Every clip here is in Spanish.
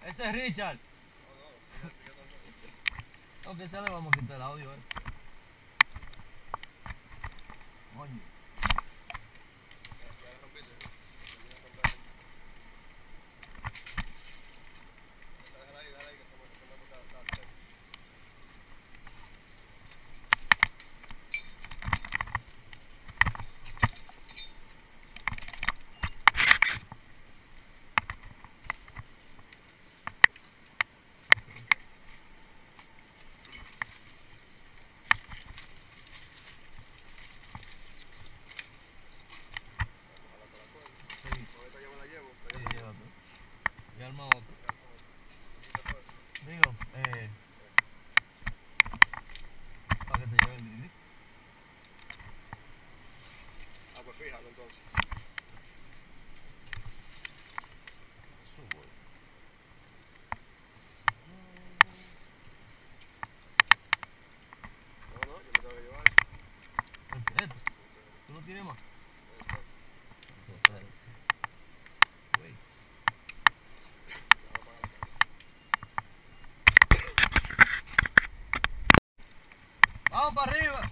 Ese es Richard. Aunque sea le vamos a quitar el audio, Oye. Y arma otro. Digo, para que te lleve el Didi. Ah, pues fíjalo entonces. Subo. No, yo me tengo que llevar. ¿Esto? ¿Tú no tienes más? Espérate. Wait. ¡Vamos para arriba!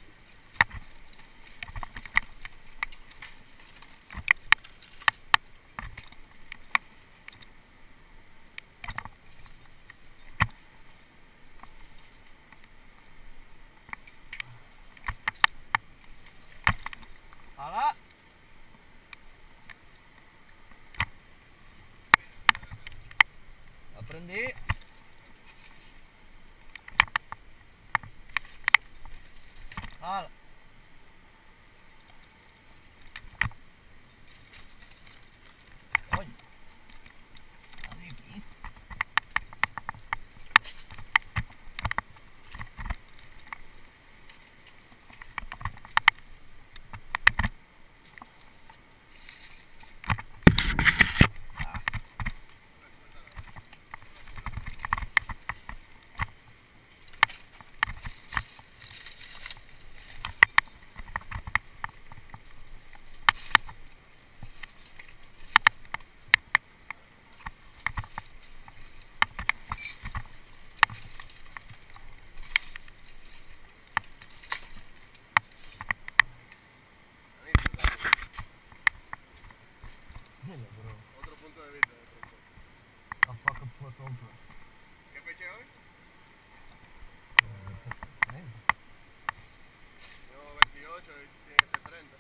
¡Hala! Aprendí. ¡Hala! Oye. Está difícil. Mira, bro. Otro punto de vista de pronto. A fucking plus ultra. ¿Qué fecha hoy? Yo 28 y tiene que ser 30.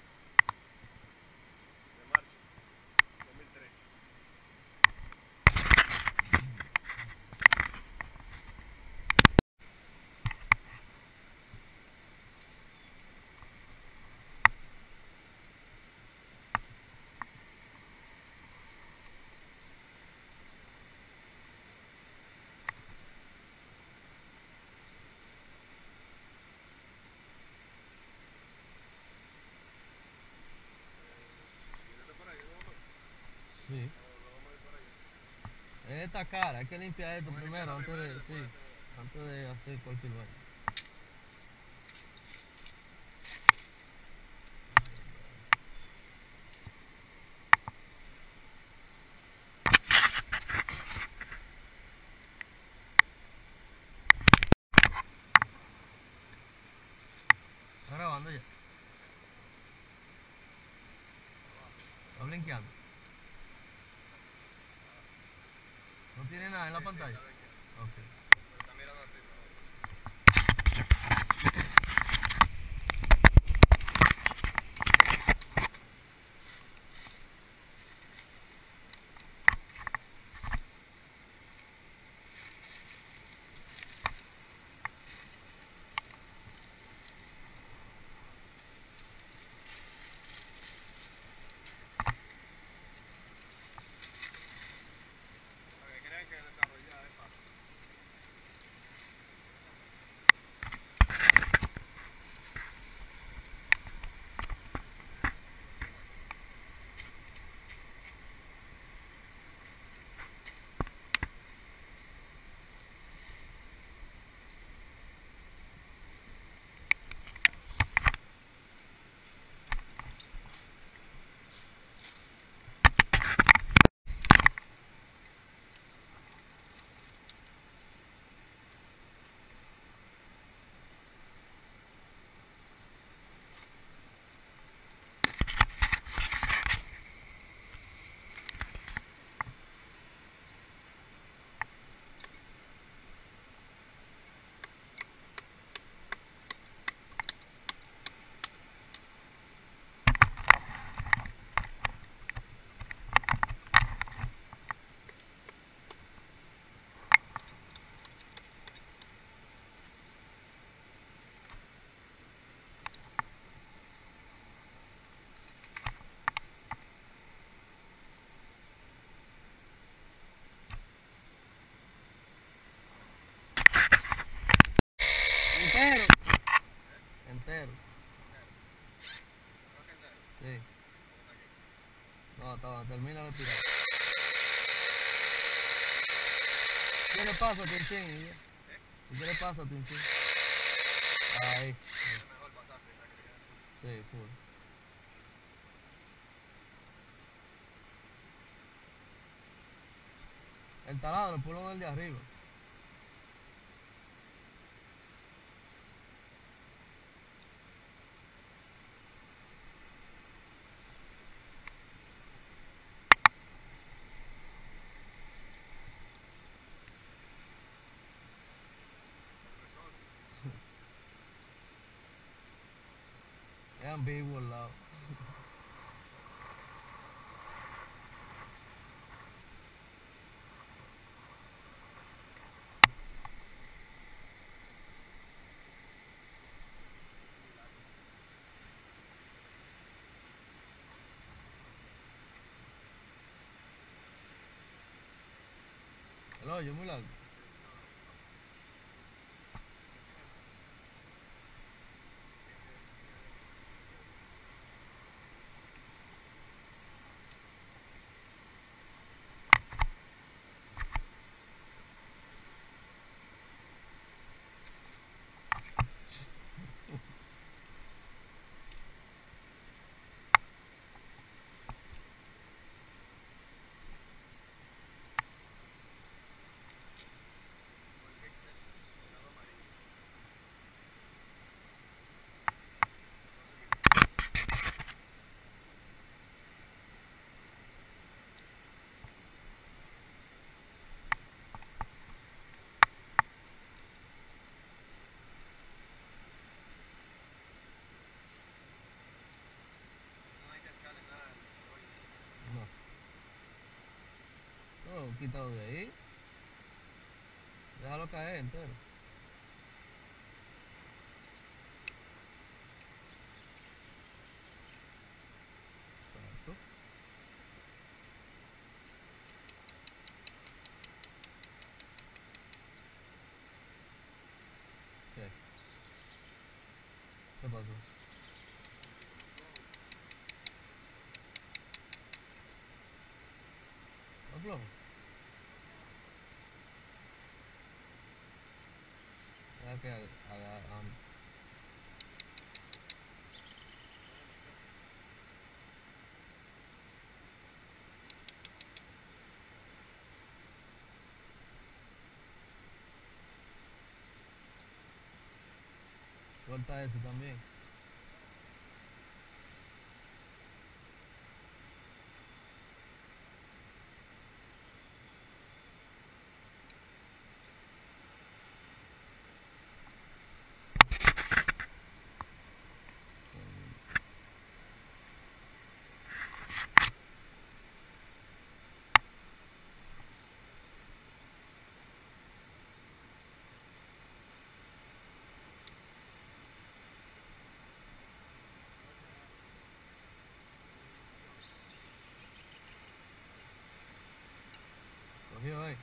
De marzo 2013. Sí. Esta cara, hay que limpiar esto primero antes de, sí, antes de hacer cualquier vaina. ¿Está grabando ya? ¿Está blinkeando? ¿No tiene nada en la pantalla? Ok. Está mirando así. Para que crean que desarrollar es fácil. Entero. Entero. Sí. No, estaba, termina de tirar. Si quieres pasa, Tinchín. Y ya. Si quieres pasa, Tinchín. Ahí. Sí, full. El taladro, el pulo del de arriba. Es ambiguo al lado. El hoyo muy largo. No. No, quítalo de ahí. Déjalo caer entero. Exacto. ¿Qué? ¿Qué pasó? ¿No flojo? Deja que haga... corta ese también. Cogió ahí.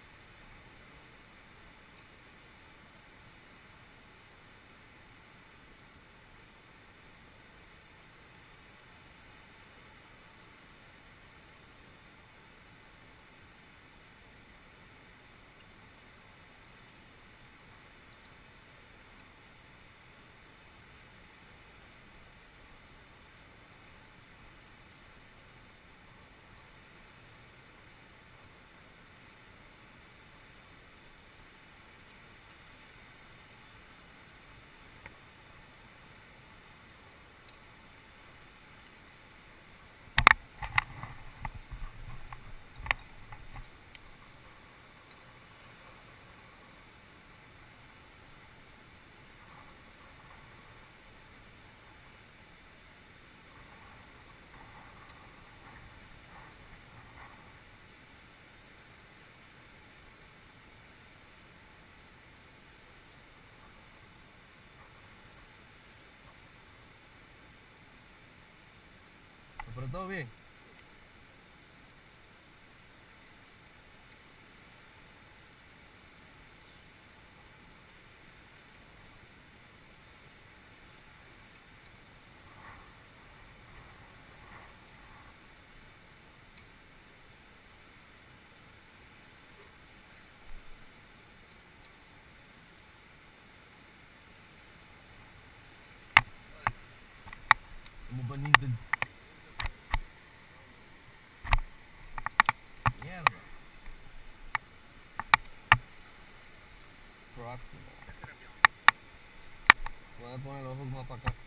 Pero todo bien. bonito. Mierda. Próximo. Voy a poner los ojos más para acá.